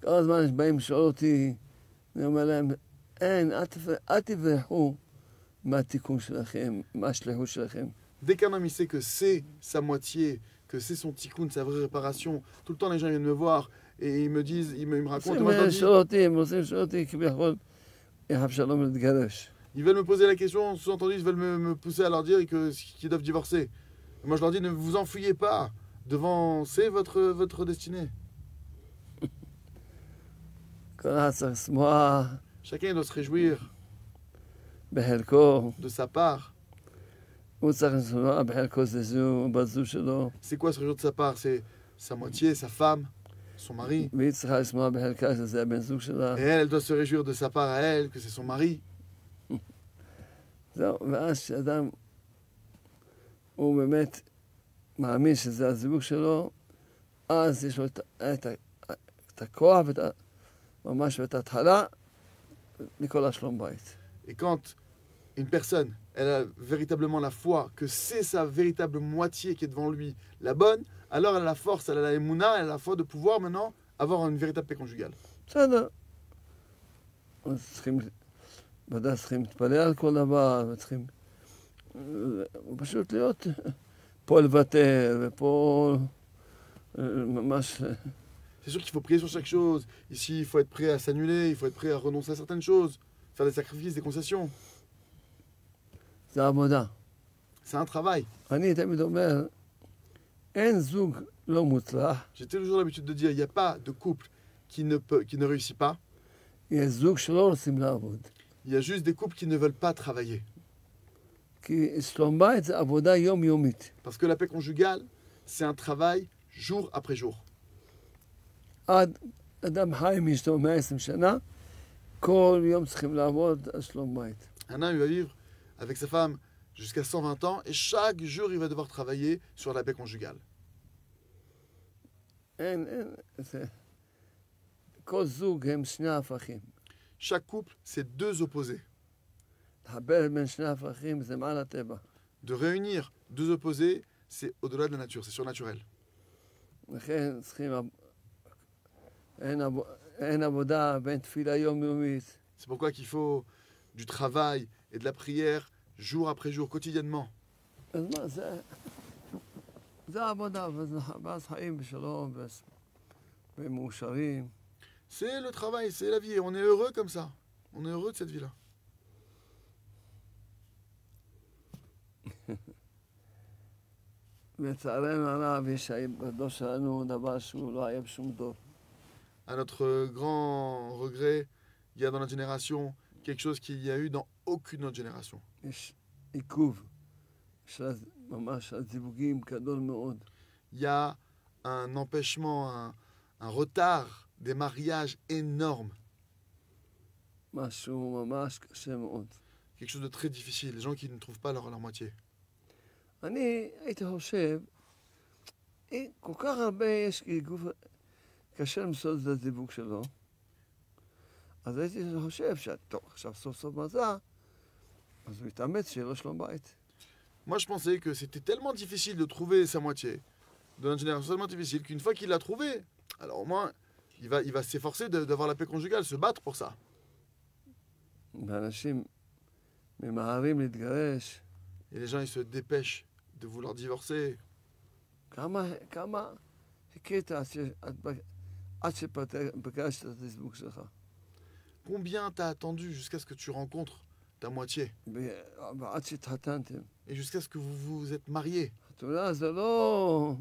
כל הזמן באים לשאול אותי, אני אומר להם, אין, אל תברחו מהתיקון שלכם, מהשליחות שלכם. Dès qu'un homme il sait que c'est sa moitié, que c'est son tikkun, sa vraie réparation, tout le temps les gens viennent me voir et ils me disent, ils me racontent. Moi, je leur dis, הם רוצים לשאול אותי כביכול, איך אפשר לא להתגרש. ils veulent me poser la question, sous-entendu, ils veulent me pousser à leur dire qu'ils doivent divorcer. Et moi je leur dis, ne vous enfuyez pas devant, c'est votre destinée. כל אחד צריך לשמוח Chacun doit se réjouir בחלקו. de sa part. הוא צריך לשמוח בחלקו זה בת זוג שלו. C'est quoi se réjouir de sa part? C'est sa moitié, sa femme, son mari. והיא צריכה לשמוח בחלקה שזה הבן זוג שלה. Et elle doit se réjouir de sa part à elle, que c'est son mari. זהו, ואז שאדם הוא באמת מאמין שזה הזיווג שלו, אז יש לו את הכוח ממש ואת ההתחלה לכל השלום בית. Et quand une personne, elle a véritablement la foi que c'est sa véritable moitié qui est devant lui, la bonne, alors elle a la force, elle a la émouna, elle a la foi de pouvoir maintenant avoir une véritable paix conjugale. בסדר. ודאי צריכים להתפלל על כל דבר, וצריכים פשוט להיות פה לוותר, ופה ממש... C'est sûr qu'il faut prier sur chaque chose. Ici, il faut être prêt à s'annuler, il faut être prêt à renoncer à certaines choses, faire des sacrifices, des concessions. זה עבודה. C'est un travail. אני תמיד אומר, אין זוג לא מוצלח. J'ai toujours l'habitude de dire, il n'y a pas de couple qui ne réussit pas. יש זוג שלא רוצים לעבוד. Il y a juste des couples qui ne veulent pas travailler. כי שלום בית זה עבודה יומיומית. Parce que la paix conjugale, c'est un travail jour après jour. עד אדם חי מאשתו 120 שנה, כל יום צריכים לעבוד על שלום בית. Un homme, il va vivre avec sa femme jusqu'à 120 ans et chaque jour, il va devoir travailler sur la paix conjugale. אין, זה... כל זוג הם שני הפכים. Chaque couple, c'est deux opposés. לחבר בין שני הפכים זה מעל הטבע. De réunir deux opposés, c'est au-delà de la nature, c'est surnaturel. לכן צריכים... אין עבודה בין תפילה יומיומית. C'est pourquoi qu'il faut du travail et de la prière jour après jour, quotidiennement. אז מה, זה העבודה, ואז חיים בשלום ומאושרים. C'est le travail, c'est la vie. On est heureux comme ça. On est heureux de cette vie-là. לצערנו הרב, יש בדור שלנו דבר שהוא לא היה בשום דור. À notre grand regret, il y a dans notre génération quelque chose qu'il n'y a eu dans aucune autre génération. יש עיכוב ממש הזיווגים גדול מאוד. Il y a un empêchement, un retard des mariages énormes. משהו ממש קשה מאוד. Quelque chose de très difficile, les gens qui ne trouvent pas leur moitié. אני הייתי חושב, כל כך הרבה יש גוף קשה למצוא את הזיווג שלו, אז הייתי חושב שטוב, עכשיו סוף סוף מזל, אז הוא יתאמץ שיהיה לו שלום בית. Moi, je pensais que c'était tellement difficile de trouver sa moitié de notre génération, tellement difficile qu'une fois qu'il l'a trouvé, alors au moins, il va s'efforcer d'avoir la paix conjugale, se battre pour ça. ואנשים ממהרים להתגרש. Et les gens, ils se dépêchent de vouloir divorcer. כמה חיכית עד שפגשת את הזיווג שלך? Combien t'as attendu jusqu'à ce que tu rencontres ta moitié עד שהתחתנתם. et jusqu'à ce que vous vous êtes mariés. חתונה זה לא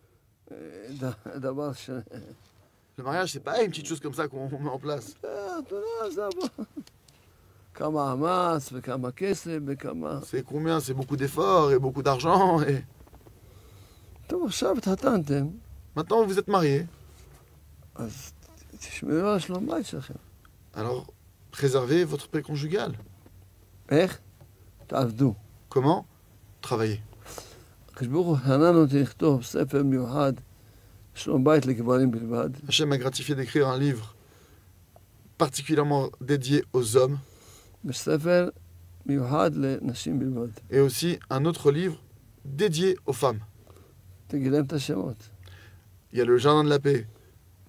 דבר ש... Le mariage, c'est pas une petite chose comme ça qu'on met en place. חתונה זה כמה המס וכמה כסף וכמה... C'est combien? C'est beaucoup d'efforts et beaucoup d'argent. Et... טוב, עכשיו התחתנתם. Maintenant, vous êtes mariés. אז תשמרו על שלום בית שלכם. Alors, préservez votre paix conjugale. איך? תעבדו. Comment? Travailler. הקדוש ברוך הוא חנן אותי לכתוב ספר מיוחד, שלום בית לגברים בלבד. Hachem m'a gratifié d'écrire un livre particulièrement dédié aux hommes. וספר מיוחד לנשים בלבד. Et aussi un autre livre dédié aux femmes. תגיד להם את השמות. Il y a le jardin de la paix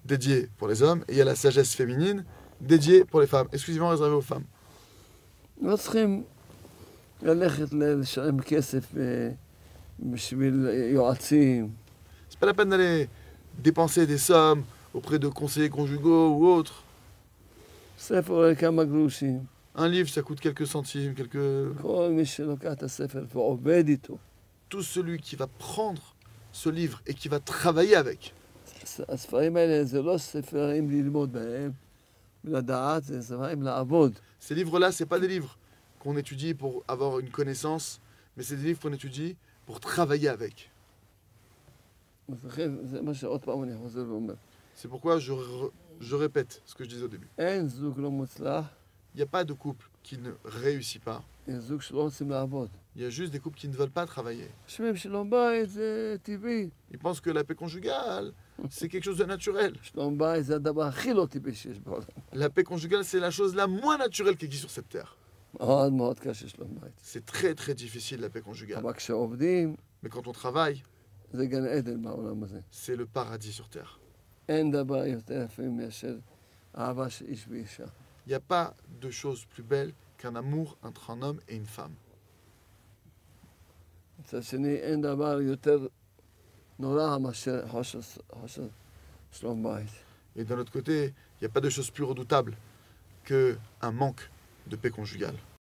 dédiée pour les hommes, et il y a la sagesse féminine dédiée pour les femmes, exclusivement réservée aux femmes. לא צריכים ללכת לשלם כסף בשביל יועצים. C'est pas la peine d'aller dépenser des sommes auprès de conseillers conjugaux ou autres. ספר עולה כמה גרושים. Un livre, ça coûte quelques centimes, quelques... כל מי שלוקח את הספר ועובד איתו. Tout celui qui va prendre ce livre et qui va travailler avec. הספרים האלה זה לא ספרים ללמוד בהם, לדעת, זה ספרים לעבוד. Ces livres-là, c'est pas des livres qu'on étudie pour avoir une connaissance, mais c'est des livres qu'on étudie pour travailler avec. לכן, זה מה שעוד פעם אני חוזר ואומר. C'est pourquoi je répète ce que je disais au début. אין זוג לא מוצלח, Il n'y a pas de couple qui ne réussit pas. יש זוג שלא רוצים לעבוד. Il y a juste des couples qui ne veulent pas travailler. חושבים שלום בית זה טבעי. Ils pensent que la paix conjugale, c'est quelque chose de naturel. שלום בית זה הדבר הכי לא טבעי שיש בעולם. La paix conjugale, c'est la chose la moins naturelle qui existe sur cette terre. מאוד מאוד קשה שלום בית. C'est très très difficile la paix conjugale. אבל כשעובדים, Mais quand on travaille, זה גן עדן בעולם הזה. c'est le paradis sur terre. אין דבר יותר יפה מאשר אהבה של איש ואישה. Il n'y a pas de chose plus belle qu'un amour entre un homme et une femme. מצד שני, אין דבר יותר נורא מאשר חוסר שלום בית. Et d'un autre côté, il n'y a pas de chose plus redoutable qu'un manque de paix conjugale.